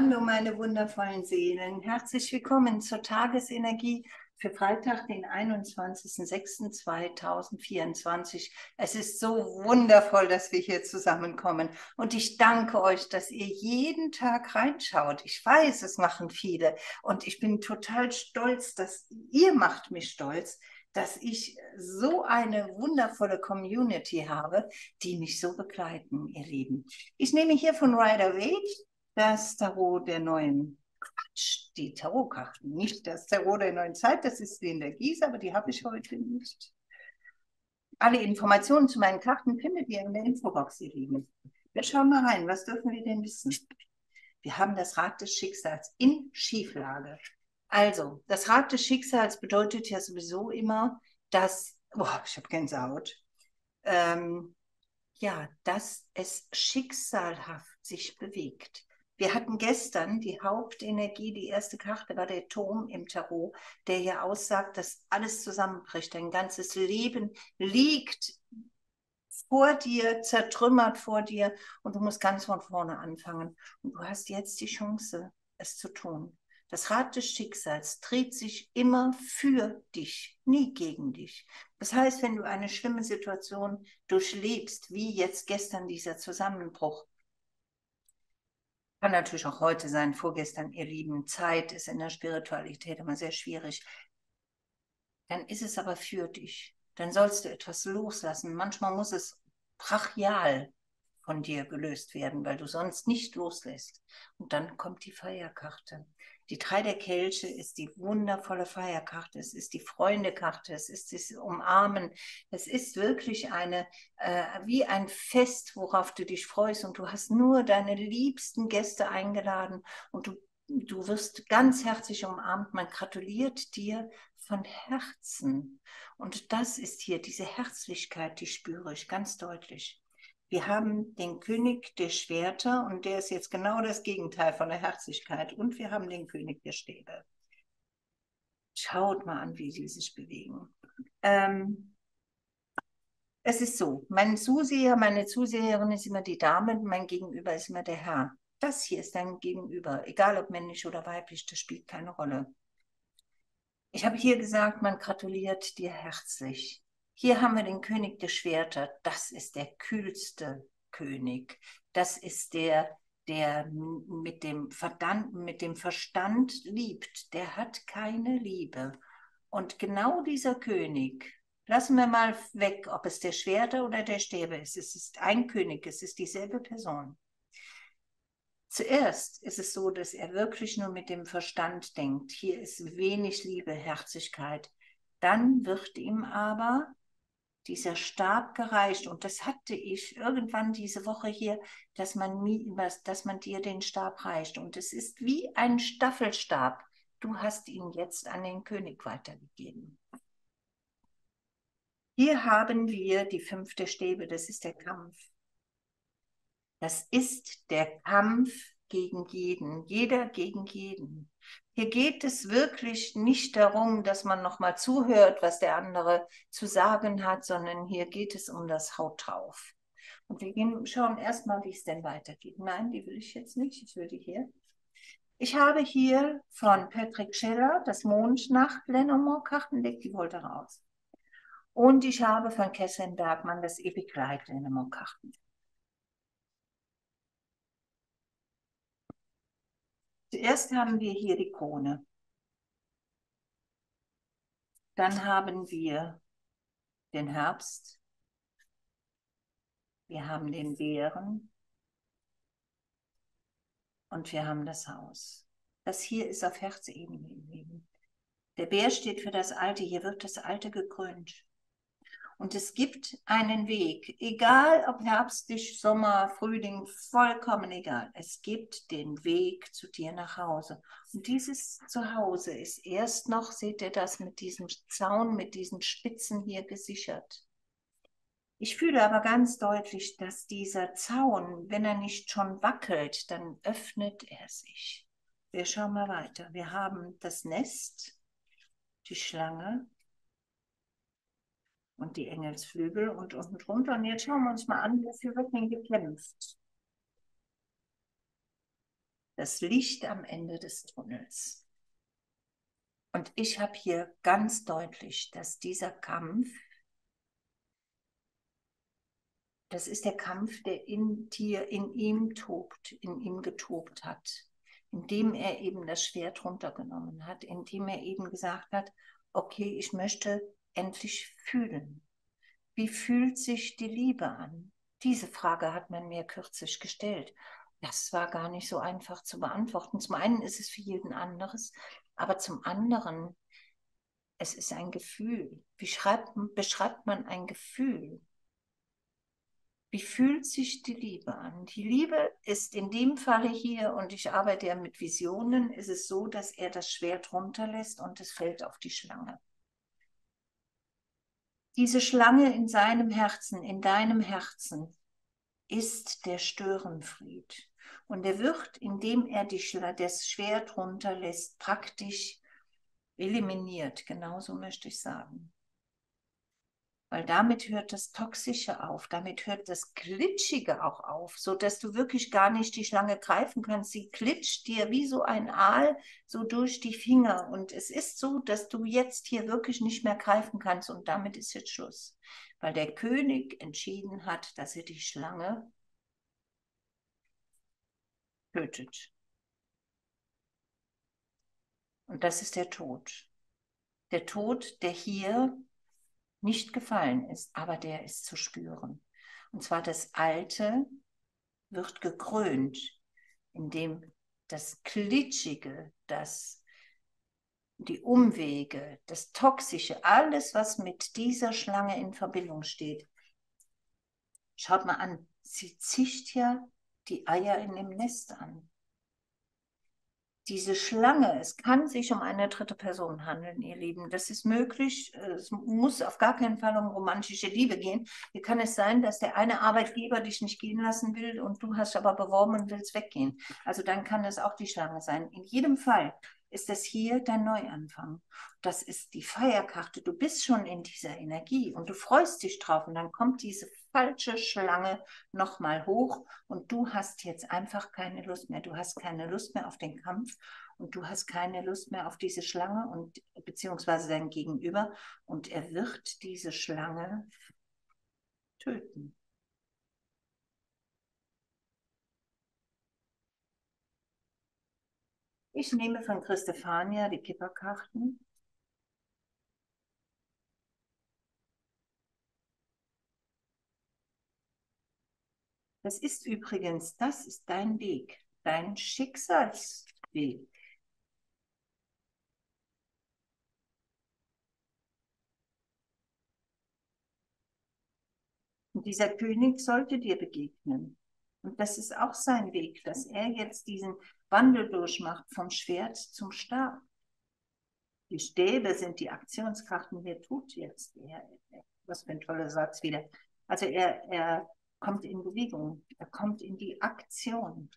Hallo, meine wundervollen Seelen. Herzlich willkommen zur Tagesenergie für Freitag, den 21.06.2024. Es ist so wundervoll, dass wir hier zusammenkommen. Und ich danke euch, dass ihr jeden Tag reinschaut. Ich weiß, es machen viele. Und ich bin total stolz, dass ihr macht mich stolz, dass ich so eine wundervolle Community habe, die mich so begleiten, ihr Lieben. Ich nehme hier von Rider-Waite das Tarot der neuen, Quatsch, die Tarotkarten, nicht das Tarot der neuen Zeit, das ist die in der Gieße, aber die habe ich heute nicht. Alle Informationen zu meinen Karten findet ihr in der Infobox, ihr Lieben. Wir schauen mal rein, was dürfen wir denn wissen? Wir haben das Rad des Schicksals in Schieflage. Also, das Rad des Schicksals bedeutet ja sowieso immer, dass, boah, ich habe Gänsehaut, ja, dass es schicksalhaft sich bewegt. Wir hatten gestern die Hauptenergie, die erste Karte war der Turm im Tarot, der hier aussagt, dass alles zusammenbricht. Dein ganzes Leben liegt vor dir, zertrümmert vor dir und du musst ganz von vorne anfangen. Und du hast jetzt die Chance, es zu tun. Das Rad des Schicksals dreht sich immer für dich, nie gegen dich. Das heißt, wenn du eine schlimme Situation durchlebst, wie jetzt gestern dieser Zusammenbruch, kann natürlich auch heute sein, vorgestern, ihr Lieben, Zeit ist in der Spiritualität immer sehr schwierig, dann ist es aber für dich. Dann sollst du etwas loslassen. Manchmal muss es brachial von dir gelöst werden, weil du sonst nicht loslässt. Und dann kommt die Feierkarte. Die Drei der Kelche ist die wundervolle Feierkarte. Es ist die Freundekarte. Es ist das Umarmen. Es ist wirklich wie ein Fest, worauf du dich freust. Und du hast nur deine liebsten Gäste eingeladen und du wirst ganz herzlich umarmt. Man gratuliert dir von Herzen. Und das ist hier diese Herzlichkeit, die spüre ich ganz deutlich. Wir haben den König der Schwerter und der ist jetzt genau das Gegenteil von der Herzlichkeit. Und wir haben den König der Stäbe. Schaut mal an, wie sie sich bewegen. Es ist so, mein Zuseher, meine Zuseherin ist immer die Dame, mein Gegenüber ist immer der Herr. Das hier ist dein Gegenüber, egal ob männlich oder weiblich, das spielt keine Rolle. Ich habe hier gesagt, man gratuliert dir herzlich. Hier haben wir den König der Schwerter. Das ist der kühlste König. Das ist der mit dem Verstand liebt. Der hat keine Liebe. Und genau dieser König, lassen wir mal weg, ob es der Schwerter oder der Stäbe ist. Es ist ein König, es ist dieselbe Person. Zuerst ist es so, dass er wirklich nur mit dem Verstand denkt. Hier ist wenig Liebe, Herzlichkeit. Dann wird ihm aber dieser Stab gereicht. Und das hatte ich irgendwann diese Woche hier, dass man dir den Stab reicht. Und es ist wie ein Staffelstab. Du hast ihn jetzt an den König weitergegeben. Hier haben wir die 5 der Stäbe. Das ist der Kampf. Das ist der Kampf gegen jeden, jeder gegen jeden. Hier geht es wirklich nicht darum, dass man nochmal zuhört, was der andere zu sagen hat, sondern hier geht es um das Haut drauf. Und wir schauen erstmal, wie es denn weitergeht. Nein, die will ich jetzt nicht, ich will die hier. Ich habe hier von Patrick Scheller das Mondnacht-Lenormand-Kartendeck, die wollte raus. Und ich habe von Kesselin Bergmann das Epic Light Lenormand-Kartendeck. Zuerst haben wir hier die Krone. Dann haben wir den Herbst. Wir haben den Bären. Und wir haben das Haus. Das hier ist auf Herzebene. Der Bär steht für das Alte. Hier wird das Alte gekrönt. Und es gibt einen Weg, egal ob herbstlich, Sommer, Frühling, vollkommen egal. Es gibt den Weg zu dir nach Hause. Und dieses Zuhause ist erst noch, seht ihr das, mit diesem Zaun, mit diesen Spitzen hier gesichert. Ich fühle aber ganz deutlich, dass dieser Zaun, wenn er nicht schon wackelt, dann öffnet er sich. Wir schauen mal weiter. Wir haben das Nest, die Schlange, und die Engelsflügel und unten drunter. Und jetzt schauen wir uns mal an, wofür wird denn gekämpft? das Licht am Ende des Tunnels. Und ich habe hier ganz deutlich, dass dieser Kampf, das ist der Kampf, der in dir, in ihm tobt, in ihm getobt hat, indem er eben das Schwert runtergenommen hat, indem er eben gesagt hat, okay, ich möchte endlich fühlen. Wie fühlt sich die Liebe an? Diese Frage hat man mir kürzlich gestellt. Das war gar nicht so einfach zu beantworten. Zum einen ist es für jeden anderes, aber zum anderen, es ist ein Gefühl. Wie beschreibt man ein Gefühl? Wie fühlt sich die Liebe an? Die Liebe ist in dem Falle hier, und ich arbeite ja mit Visionen, ist es so, dass er das Schwert runterlässt und es fällt auf die Schlange. Diese Schlange in seinem Herzen, in deinem Herzen, ist der Störenfried. Und er wird, indem er das Schwert runterlässt, praktisch eliminiert, genauso möchte ich sagen. Weil damit hört das Toxische auf, damit hört das Glitschige auch auf, sodass du wirklich gar nicht die Schlange greifen kannst. Sie glitscht dir wie so ein Aal so durch die Finger. Und es ist so, dass du jetzt hier wirklich nicht mehr greifen kannst. Und damit ist jetzt Schluss. Weil der König entschieden hat, dass er die Schlange tötet. Und das ist der Tod. Der Tod, der hier nicht gefallen ist, aber der ist zu spüren. Und zwar das Alte wird gekrönt, indem das Glitschige, die Umwege, das Toxische, alles, was mit dieser Schlange in Verbindung steht. Schaut mal an, sie zischt ja die Eier in dem Nest an. Diese Schlange, es kann sich um eine dritte Person handeln, ihr Lieben. Das ist möglich. Es muss auf gar keinen Fall um romantische Liebe gehen. Wie kann es sein, dass der eine Arbeitgeber dich nicht gehen lassen will und du hast aber beworben und willst weggehen? Also dann kann es auch die Schlange sein. In jedem Fall ist das hier dein Neuanfang. Das ist die Feierkarte. Du bist schon in dieser Energie und du freust dich drauf. Und dann kommt diese falsche Schlange nochmal hoch und du hast jetzt einfach keine Lust mehr. Du hast keine Lust mehr auf den Kampf und du hast keine Lust mehr auf diese Schlange und beziehungsweise dein Gegenüber und er wird diese Schlange töten. Ich nehme von Christophania die Kipperkarten. Das ist übrigens, das ist dein Weg, dein Schicksalsweg. Und dieser König sollte dir begegnen. Und das ist auch sein Weg, dass er jetzt diesen Wandel durchmacht vom Schwert zum Stab. Die Stäbe sind die Aktionskarten, wer tut jetzt? Was für ein toller Satz wieder. Also er kommt in Bewegung, er kommt in die Aktion.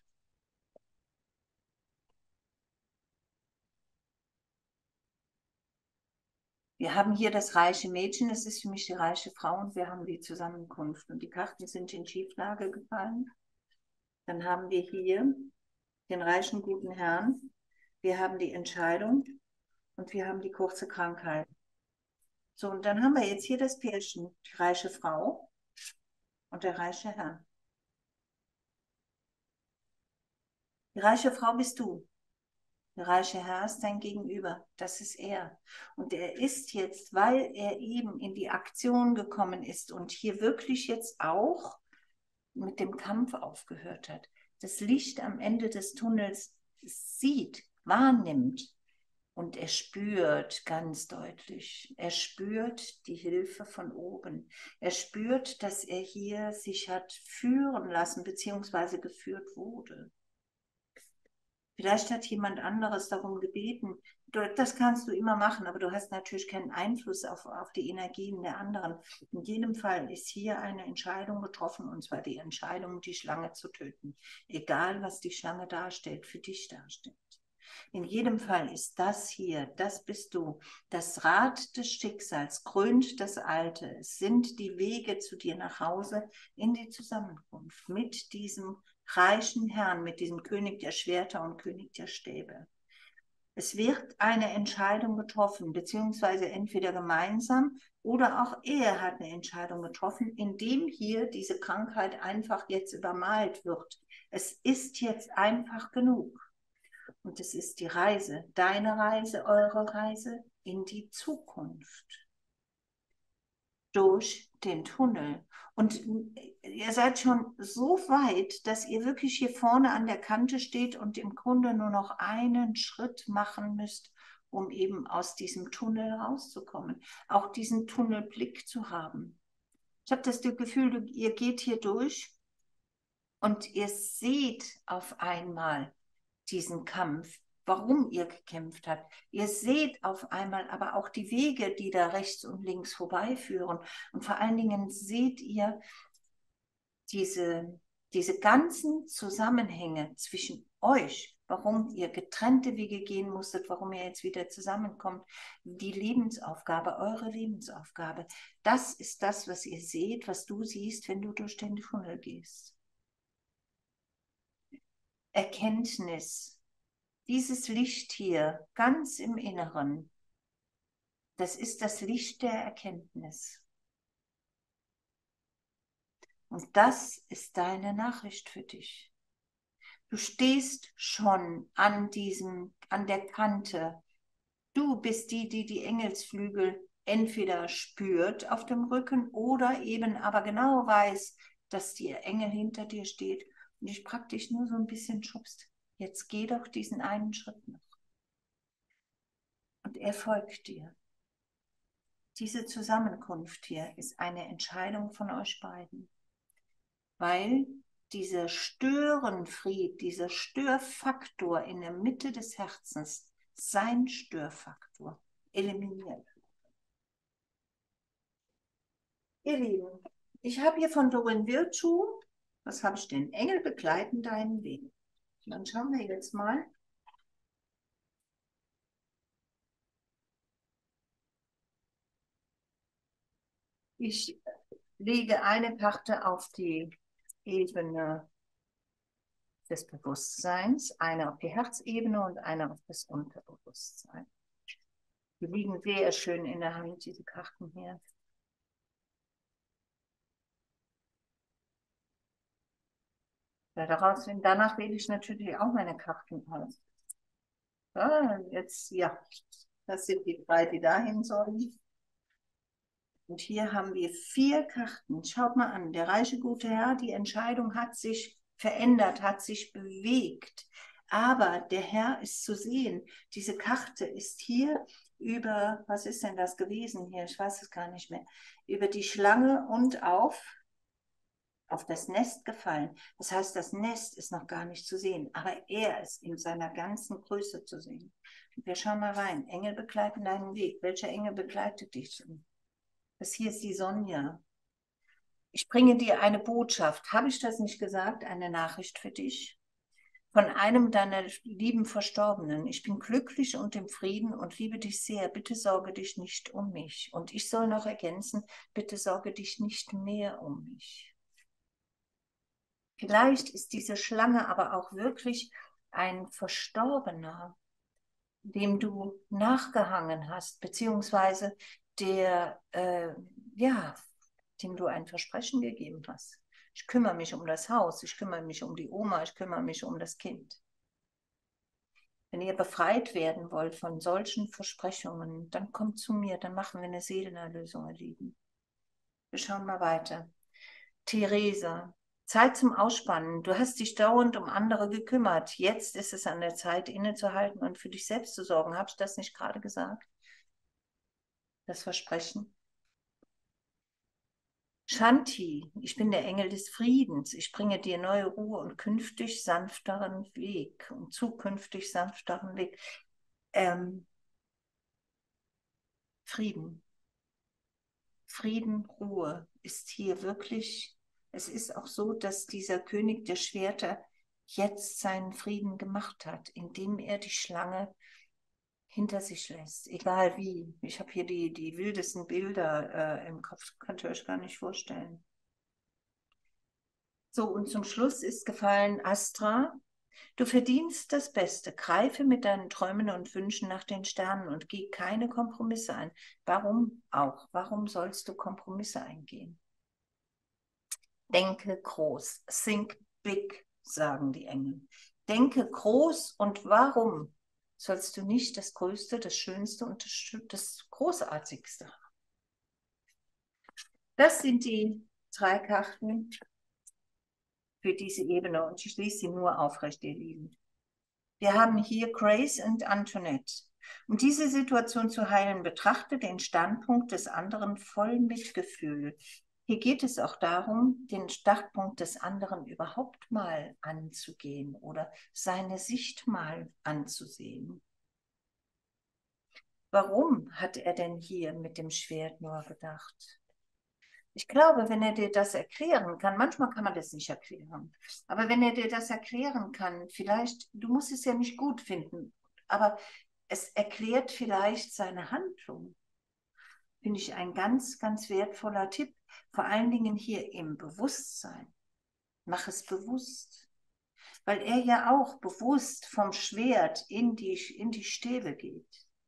Wir haben hier das reiche Mädchen, das ist für mich die reiche Frau und wir haben die Zusammenkunft. Und die Karten sind in Schieflage gefallen. Dann haben wir hier den reichen guten Herrn, wir haben die Entscheidung und wir haben die kurze Krankheit. So, und dann haben wir jetzt hier das Pärchen, die reiche Frau und der reiche Herr. Die reiche Frau bist du. Der reiche Herr ist dein Gegenüber. Das ist er. Und er ist jetzt, weil er eben in die Aktion gekommen ist und hier wirklich jetzt auch mit dem Kampf aufgehört hat, das Licht am Ende des Tunnels sieht, wahrnimmt. Und er spürt ganz deutlich, er spürt die Hilfe von oben. Er spürt, dass er hier sich hat führen lassen, beziehungsweise geführt wurde. Vielleicht hat jemand anderes darum gebeten. Das kannst du immer machen, aber du hast natürlich keinen Einfluss auf die Energien der anderen. In jedem Fall ist hier eine Entscheidung getroffen, und zwar die Entscheidung, die Schlange zu töten. Egal, was die Schlange darstellt, für dich darstellt. In jedem Fall ist das hier, das bist du. Das Rad des Schicksals krönt das Alte. Es sind die Wege zu dir nach Hause in die Zusammenkunft mit diesem reichen Herrn, mit diesem König der Schwerter und König der Stäbe. Es wird eine Entscheidung getroffen, beziehungsweise entweder gemeinsam oder auch er hat eine Entscheidung getroffen, indem hier diese Krankheit einfach jetzt übermalt wird. Es ist jetzt einfach genug. Und es ist die Reise, deine Reise, eure Reise in die Zukunft. Durch den Tunnel. Und ihr seid schon so weit, dass ihr wirklich hier vorne an der Kante steht und im Grunde nur noch einen Schritt machen müsst, um eben aus diesem Tunnel rauszukommen. Auch diesen Tunnelblick zu haben. Ich habe das Gefühl, ihr geht hier durch und ihr seht auf einmal diesen Kampf, warum ihr gekämpft habt. Ihr seht auf einmal aber auch die Wege, die da rechts und links vorbeiführen. Und vor allen Dingen seht ihr diese ganzen Zusammenhänge zwischen euch, warum ihr getrennte Wege gehen musstet, warum ihr jetzt wieder zusammenkommt, die Lebensaufgabe, eure Lebensaufgabe. Das ist das, was ihr seht, was du siehst, wenn du durch den Tunnel gehst. Erkenntnis. Dieses Licht hier, ganz im Inneren, das ist das Licht der Erkenntnis. Und das ist deine Nachricht für dich. Du stehst schon an der Kante. Du bist die Engelsflügel entweder spürt auf dem Rücken oder eben aber genau weiß, dass der Engel hinter dir steht und dich praktisch nur so ein bisschen schubst. Jetzt geh doch diesen einen Schritt noch. Und er folgt dir. Diese Zusammenkunft hier ist eine Entscheidung von euch beiden, weil dieser Störenfried, dieser Störfaktor in der Mitte des Herzens, sein Störfaktor, eliminiert. Ihr Lieben, ich habe hier von Doreen Virtue, was habe ich denn? Engel begleiten deinen Weg. Und dann schauen wir jetzt mal. Ich lege eine Karte auf die Ebene des Bewusstseins, eine auf die Herzebene und eine auf das Unterbewusstsein. Die liegen sehr schön in der Hand, diese Karten hier. Ja, danach wähle ich natürlich auch meine Karten aus. Ja, das sind die drei, die dahin sollen. Und hier haben wir 4 Karten. Schaut mal an, der reiche gute Herr, die Entscheidung hat sich verändert, hat sich bewegt. Aber der Herr ist zu sehen. Diese Karte ist hier über, was ist denn das gewesen hier? Ich weiß es gar nicht mehr. Über die Schlange und auf das Nest gefallen. Das heißt, das Nest ist noch gar nicht zu sehen, aber er ist in seiner ganzen Größe zu sehen. Und wir schauen mal rein. Engel begleiten deinen Weg. Welcher Engel begleitet dich? Das hier ist die Sonja. Ich bringe dir eine Botschaft. Habe ich das nicht gesagt? Eine Nachricht für dich? Von einem deiner lieben Verstorbenen. Ich bin glücklich und im Frieden und liebe dich sehr. Bitte sorge dich nicht um mich. Und ich soll noch ergänzen, bitte sorge dich nicht mehr um mich. Vielleicht ist diese Schlange aber auch wirklich ein Verstorbener, dem du nachgehangen hast, beziehungsweise ja, dem du ein Versprechen gegeben hast. Ich kümmere mich um das Haus, ich kümmere mich um die Oma, ich kümmere mich um das Kind. Wenn ihr befreit werden wollt von solchen Versprechungen, dann kommt zu mir, dann machen wir eine Seelenerlösung, ihr Lieben. Wir schauen mal weiter. Theresa, Zeit zum Ausspannen. Du hast dich dauernd um andere gekümmert. Jetzt ist es an der Zeit, innezuhalten und für dich selbst zu sorgen. Habe ich das nicht gerade gesagt? Das Versprechen. Shanti, ich bin der Engel des Friedens. Ich bringe dir neue Ruhe und künftig sanfteren Weg und zukünftig sanfteren Weg. Frieden. Frieden, Ruhe ist hier wirklich. Es ist auch so, dass dieser König der Schwerter jetzt seinen Frieden gemacht hat, indem er die Schlange hinter sich lässt, egal wie. Ich habe hier die wildesten Bilder im Kopf, könnt ihr euch gar nicht vorstellen. So, und zum Schluss ist gefallen Astra. Du verdienst das Beste. Greife mit deinen Träumen und Wünschen nach den Sternen und geh keine Kompromisse ein. Warum auch? Warum sollst du Kompromisse eingehen? Denke groß. Think big, sagen die Engel. Denke groß, und warum sollst du nicht das Größte, das Schönste und das Großartigste haben? Das sind die 3 Karten für diese Ebene, und ich schließe sie nur aufrecht, ihr Lieben. Wir haben hier Grace und Antoinette. Um diese Situation zu heilen, betrachte den Standpunkt des anderen voll Mitgefühl. Hier geht es auch darum, den Startpunkt des anderen überhaupt mal anzugehen oder seine Sicht mal anzusehen. Warum hat er denn hier mit dem Schwert nur gedacht? Ich glaube, wenn er dir das erklären kann, manchmal kann man das nicht erklären, aber wenn er dir das erklären kann, vielleicht, du musst es ja nicht gut finden, aber es erklärt vielleicht seine Handlung. Finde ich ein ganz, ganz wertvoller Tipp, vor allen Dingen hier im Bewusstsein. Mach es bewusst, weil er ja auch bewusst vom Schwert in die Stäbe geht.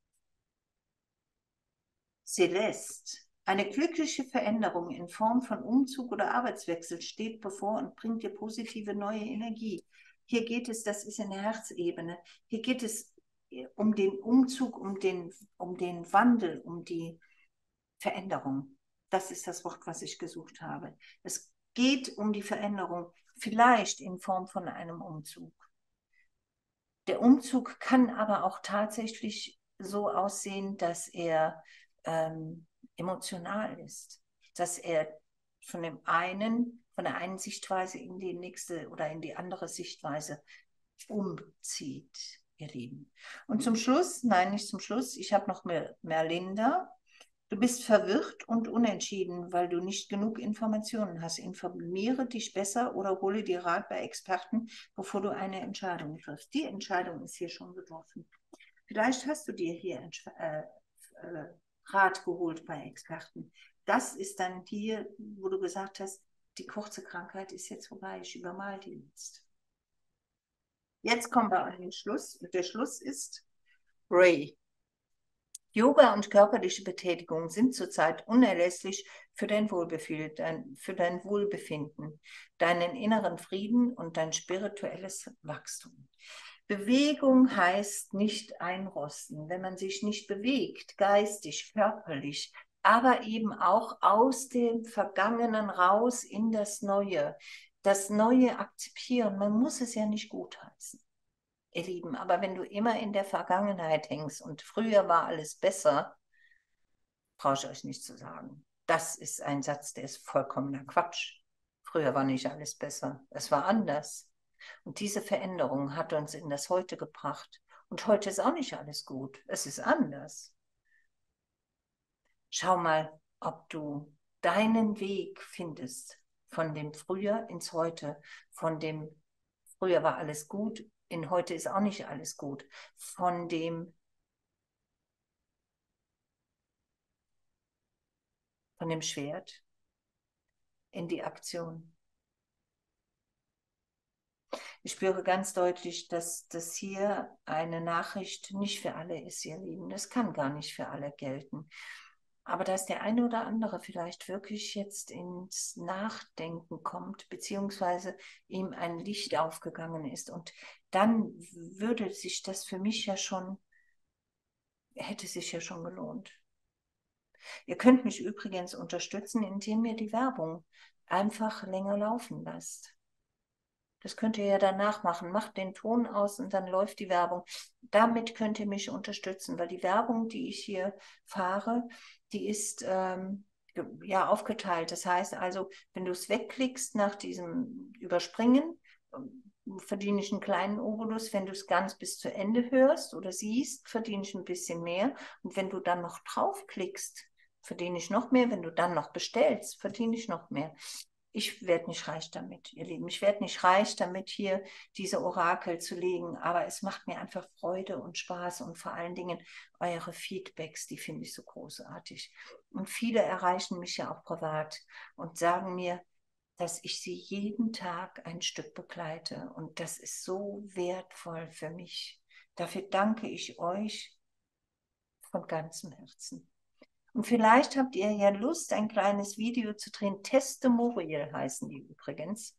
Celeste. Eine glückliche Veränderung in Form von Umzug oder Arbeitswechsel steht bevor und bringt dir positive neue Energie. Hier geht es, das ist in der Herzebene, hier geht es um den Umzug, um den Wandel, um die Veränderung. Das ist das Wort, was ich gesucht habe. Es geht um die Veränderung, vielleicht in Form von einem Umzug. Der Umzug kann aber auch tatsächlich so aussehen, dass er emotional ist, dass er von der einen Sichtweise in die nächste oder in die andere Sichtweise umzieht, ihr Lieben. Und zum Schluss, nein, nicht zum Schluss, ich habe noch Merlinda. Du bist verwirrt und unentschieden, weil du nicht genug Informationen hast. Informiere dich besser oder hole dir Rat bei Experten, bevor du eine Entscheidung triffst. Die Entscheidung ist hier schon getroffen. Vielleicht hast du dir hier Rat geholt bei Experten. Das ist dann hier, wo du gesagt hast, die kurze Krankheit ist jetzt vorbei, ich übermal die jetzt. Jetzt kommen wir an den Schluss. Und der Schluss ist Ray. Yoga und körperliche Betätigung sind zurzeit unerlässlich für dein Wohlbefinden, deinen inneren Frieden und dein spirituelles Wachstum. Bewegung heißt nicht einrosten. Wenn man sich nicht bewegt, geistig, körperlich, aber eben auch aus dem Vergangenen raus in das Neue akzeptieren. Man muss es ja nicht gutheißen, ihr Lieben. Aber wenn du immer in der Vergangenheit hängst und früher war alles besser, brauche ich euch nicht zu sagen. Das ist ein Satz, der ist vollkommener Quatsch. Früher war nicht alles besser. Es war anders. Und diese Veränderung hat uns in das Heute gebracht. Und heute ist auch nicht alles gut. Es ist anders. Schau mal, ob du deinen Weg findest von dem Früher ins Heute, von dem Früher war alles gut, in heute ist auch nicht alles gut, von dem Schwert in die Aktion. Ich spüre ganz deutlich, dass das hier eine Nachricht nicht für alle ist, ihr Lieben. Das kann gar nicht für alle gelten. Aber dass der eine oder andere vielleicht wirklich jetzt ins Nachdenken kommt, beziehungsweise ihm ein Licht aufgegangen ist. Und dann würde sich das für mich ja schon, hätte sich ja schon gelohnt. Ihr könnt mich übrigens unterstützen, indem ihr die Werbung einfach länger laufen lasst. Das könnt ihr ja danach machen. Macht den Ton aus und dann läuft die Werbung. Damit könnt ihr mich unterstützen, weil die Werbung, die ich hier fahre, die ist ja aufgeteilt. Das heißt also, wenn du es wegklickst nach diesem Überspringen, verdiene ich einen kleinen Obolus. Wenn du es ganz bis zu Ende hörst oder siehst, verdiene ich ein bisschen mehr. Und wenn du dann noch draufklickst, verdiene ich noch mehr. Wenn du dann noch bestellst, verdiene ich noch mehr. Ich werde nicht reich damit, ihr Lieben. Ich werde nicht reich damit, hier diese Orakel zu legen, aber es macht mir einfach Freude und Spaß und vor allen Dingen eure Feedbacks, die finde ich so großartig. Und viele erreichen mich ja auch privat und sagen mir, dass ich sie jeden Tag ein Stück begleite. Und das ist so wertvoll für mich. Dafür danke ich euch von ganzem Herzen. Und vielleicht habt ihr ja Lust, ein kleines Video zu drehen. Testimonial heißen die übrigens.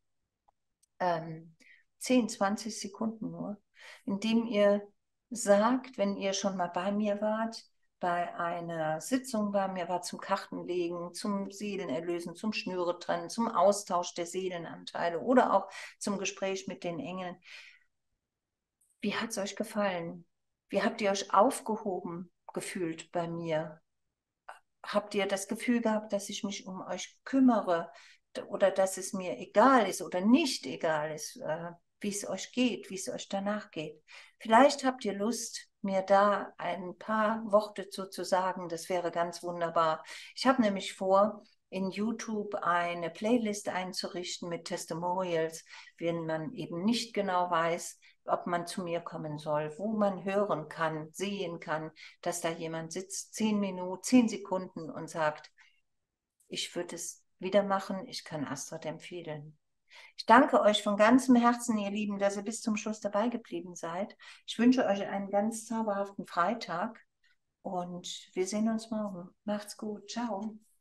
10, 20 Sekunden nur, indem ihr sagt, wenn ihr schon mal bei mir wart, bei einer Sitzung bei mir war zum Kartenlegen, zum Seelenerlösen, zum Schnüre trennen, zum Austausch der Seelenanteile oder auch zum Gespräch mit den Engeln. Wie hat es euch gefallen? Wie habt ihr euch aufgehoben gefühlt bei mir? Habt ihr das Gefühl gehabt, dass ich mich um euch kümmere oder dass es mir egal ist oder nicht egal ist, wie es euch geht, wie es euch danach geht? Vielleicht habt ihr Lust, mir da ein paar Worte zu sagen. Das wäre ganz wunderbar. Ich habe nämlich vor, in YouTube eine Playlist einzurichten mit Testimonials, wenn man eben nicht genau weiß, ob man zu mir kommen soll, wo man hören kann, sehen kann, dass da jemand sitzt, 10 Minuten, 10 Sekunden und sagt, ich würde es wieder machen, ich kann Astrid empfehlen. Ich danke euch von ganzem Herzen, ihr Lieben, dass ihr bis zum Schluss dabei geblieben seid. Ich wünsche euch einen ganz zauberhaften Freitag und wir sehen uns morgen. Macht's gut. Ciao.